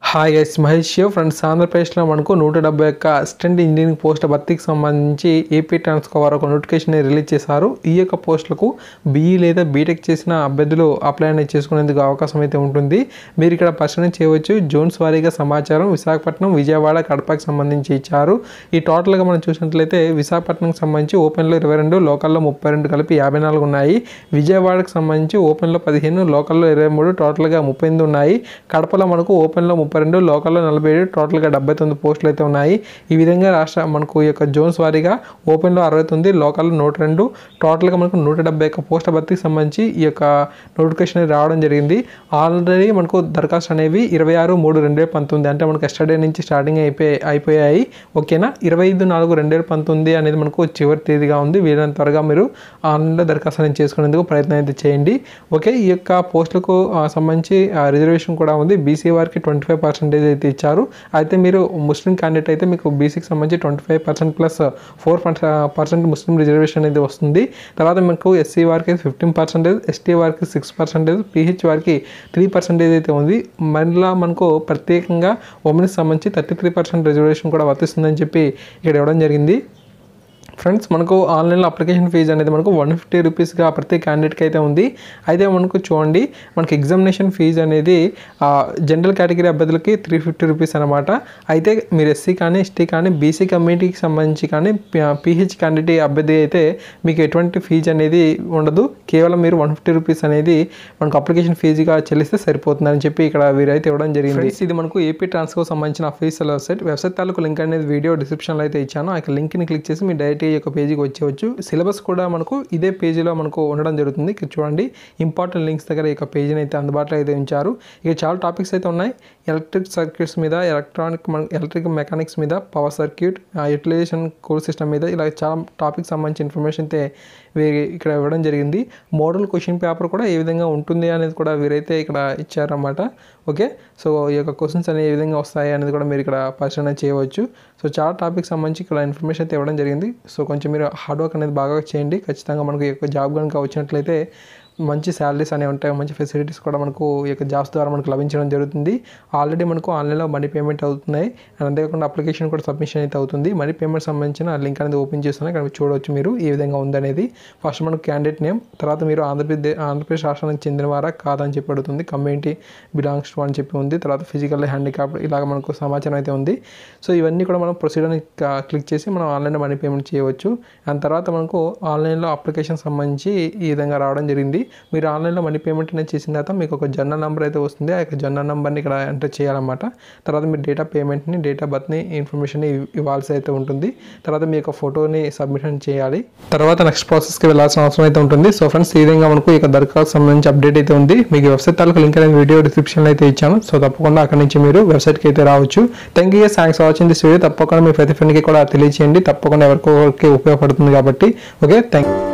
Hi guys, Mahesh friends. ఆంధ్రప్రదేశ్లో మనకు 171 assistant engineering పోస్టుల భర్తీకి సంబంధించి ఏపీ ట్రాన్స్కో వారు ఒక నోటిఫికేషన్ రిలీజ్ చేశారు. ఈ యొక్క పోస్టులకు బీఈ లేదా బీటెక్ చేసిన అభ్యర్థులు అప్లై అనేది చేసుకునేందుకు అవకాశం అయితే ఉంటుంది. మీరు ఇక్కడ పరిశీలన చేయవచ్చు. జోన్స్ వారీగా సమాచారం విశాఖపట్నం, విజయవాడ, కడపకి సంబంధించి ఇచ్చారు. ఈ టోటల్గా మనం చూసినట్లయితే విశాఖపట్నంకి సంబంధించి ఓపెన్లో 22, లోకల్లో 32 కలిపి 54 ఉన్నాయి. విజయవాడకు సంబంధించి ఓపెన్లో 15, లోకల్లో 23, టోటల్గా 38 ఉన్నాయి. కడపలో మనకు ఓపెన్లో 32, లోకల్లో 47, టోటల్గా 79 పోస్టులు అయితే ఉన్నాయి. ఈ విధంగా మనకు ఈ యొక్క జోన్స్ వారీగా ఓపెన్లో 69, లోకల్లో 102, టోటల్గా మనకు 171 పోస్టుల భర్తీకి సంబంధించి ఈ యొక్క నోటిఫికేషన్ రావడం జరిగింది. ఆల్రెడీ మనకు దరఖాస్తు అనేవి 26/3/2019 అంటే మనకు ఎస్టర్డే నుంచి స్టార్టింగ్ అయిపోయాయి. ఓకేనా. 25/4/2019 అనేది మనకు చివరి తేదీగా ఉంది. వీలైనంత త్వరగా మీరు ఆన్లైన్లో దరఖాస్తు అనేది చేసుకునేందుకు ప్రయత్నం అయితే చేయండి. ఓకే. ఈ యొక్క పోస్టులకు సంబంధించి రిజర్వేషన్ కూడా ఉంది. బీసీ వారికి 25% అయితే ఇచ్చారు. అయితే మీరు ముస్లిం క్యాండిడేట్ అయితే మీకు బీసీకి సంబంధించి 25% ప్లస్ 4% ముస్లిం రిజర్వేషన్ అనేది వస్తుంది. తర్వాత మీకు ఎస్సీ వారికి 15%, ఎస్టీ వారికి 6%, పీహెచ్ వారికి 3% అయితే ఉంది. మళ్ళీ మనకు ప్రత్యేకంగా ఉమెన్కి సంబంధించి 33% రిజర్వేషన్ కూడా వర్తిస్తుందని చెప్పి ఇక్కడ ఇవ్వడం జరిగింది. ఫ్రెండ్స్, మనకు ఆన్లైన్లో అప్లికేషన్ ఫీజు అనేది మనకు 150 రూపీస్గా ప్రతి క్యాండిడేట్కి అయితే ఉంది. అయితే మనకు చూడండి, మనకి ఎగ్జామినేషన్ ఫీజు అనేది జనరల్ కేటగిరీ అభ్యర్థులకి 350 రూపీస్ అనమాట. అయితే మీరు ఎస్సీ కానీ, ఎస్టీ కానీ, బీసీ కమ్యూనిటీకి సంబంధించి కానీ, పీహెచ్ క్యాండిడేట్ అభ్యర్థి అయితే మీకు ఎటువంటి ఫీజు అనేది ఉండదు. కేవలం మీరు 150 రూపీస్ అనేది మనకు అప్లికేషన్ ఫీజుగా చెల్లిస్తే సరిపోతుందని చెప్పి ఇక్కడ వీరైతే ఇవ్వడం జరిగింది. ఇది మనకు ఏపీ ట్రాన్స్కో సంబంధించిన అఫీషియల్ వెబ్సైట్ తాలూకు లింక్ అనేది వీడియో డిస్క్రిప్షన్లో అయితే ఇచ్చాను. ఆ లింక్ని క్లిక్ చేసి మీ డైరెక్ట్ ఈ యొక్క పేజీకి వచ్చేవచ్చు. సిలబస్ కూడా మనకు ఇదే పేజీలో మనకు ఉండడం జరుగుతుంది. ఇక్కడ చూడండి, ఇంపార్టెంట్ లింక్స్ దగ్గర ఈ యొక్క పేజీని అయితే అందుబాటులో అయితే ఉంచారు. ఇక చాలా టాపిక్స్ అయితే ఉన్నాయి. ఎలక్ట్రిక్ సర్క్యూట్స్ మీద, ఎలక్ట్రిక్ మెకానిక్స్ మీద, power circuit, utilisation cool system మీద, ఇలా చాలా టాపిక్స్ సంబంధించిన ఇన్ఫర్మేషన్ అయితే ఇక్కడ ఇవ్వడం జరిగింది. మోడల్ క్వశ్చన్ పేపర్ కూడా ఏ విధంగా ఉంటుంది అనేది కూడా వీరైతే ఇక్కడ ఇచ్చారన్నమాట. ఓకే. సో ఈ యొక్క క్వశ్చన్స్ అనేవి ఏ విధంగా వస్తాయి అనేది కూడా మీరు ఇక్కడ పరిశీలన చేయవచ్చు. సో చాలా టాపిక్స్ సంబంధించి ఇక్కడ ఇన్ఫర్మేషన్ అయితే ఇవ్వడం జరిగింది. సో కొంచెం మీరు హార్డ్ వర్క్ అనేది బాగా చేయండి. ఖచ్చితంగా మనకు ఈ యొక్క జాబ్ కనుక వచ్చినట్లయితే మంచి శాలరీస్ అనేవి ఉంటాయి, మంచి ఫెసిలిటీస్ కూడా మనకు ఈ యొక్క జాబ్స్ ద్వారా మనకు లభించడం జరుగుతుంది. ఆల్రెడీ మనకు ఆన్లైన్లో మనీ పేమెంట్ అవుతున్నాయి. అండ్ అంతేకాకుండా అప్లికేషన్ కూడా సబ్మిషన్ అయితే అవుతుంది. మనీ పేమెంట్ సంబంధించిన లింక్ అనేది ఓపెన్ చేస్తున్నాయి. ఇక్కడ చూడవచ్చు మీరు ఏ విధంగా ఉందనేది. ఫస్ట్ మనకు క్యాండిడేట్ నేమ్, తర్వాత మీరు ఆంధ్రప్రదేశ్ రాష్ట్రానికి చెందినవారా కాదని చెప్పి అడుగుతుంది. కమ్యూనిటీ బిలాంగ్స్ టు అని చెప్పి ఉంది. తర్వాత ఫిజికల్ హ్యాండిక్యాప్, ఇలాగ మనకు సమాచారం అయితే ఉంది. సో ఇవన్నీ కూడా మనం ప్రొసీడర్ అని క్లిక్ చేసి మనం ఆన్లైన్లో మనీ పేమెంట్ చేయవచ్చు. అండ్ తర్వాత మనకు ఆన్లైన్లో అప్లికేషన్ సంబంధించి ఈ విధంగా రావడం జరిగింది. మీరు ఆన్లైన్లో మనీ పేమెంట్ అనేది చేసిన తర్వాత మీకు ఒక జర్నల్ నెంబర్ అయితే వస్తుంది. ఆ యొక్క జర్నల్ నెంబర్ని ఇక్కడ ఎంటర్ చేయాలన్నమాట. తర్వాత మీరు డేట్ ఆఫ్ పేమెంట్ని, డేట్ ఆఫ్ బర్త్ని ఇన్ఫర్మేషన్ ఇవ్వాల్సి అయితే ఉంటుంది. తర్వాత మీ యొక్క ఫోటోని సబ్మిషన్ చేయాలి. తర్వాత నెక్స్ట్ ప్రాసెస్కి వెళ్ళాల్సిన అవసరం అయితే ఉంటుంది. సో ఫ్రెండ్స్, ఈ విధంగా మనకు ఇక దరఖాస్తు సంబంధించి అప్డేట్ అయితే ఉంది. మీకు వెబ్సైట్ తాలూకు లింక్ అనేది వీడియో డిస్క్రిప్షన్లో అయితే ఇచ్చాను. సో తప్పకుండా అక్కడి నుంచి మీరు వెబ్సైట్కి అయితే రావచ్చు. Thank you. Thanks for watching this video. తప్పకుండా మీ ప్రతి ఫ్రెండ్కి కూడా తెలియజేయండి. తప్పకుండా ఎవరికొకరికి ఉపయోగపడుతుంది కాబట్టి. Okay, thank you.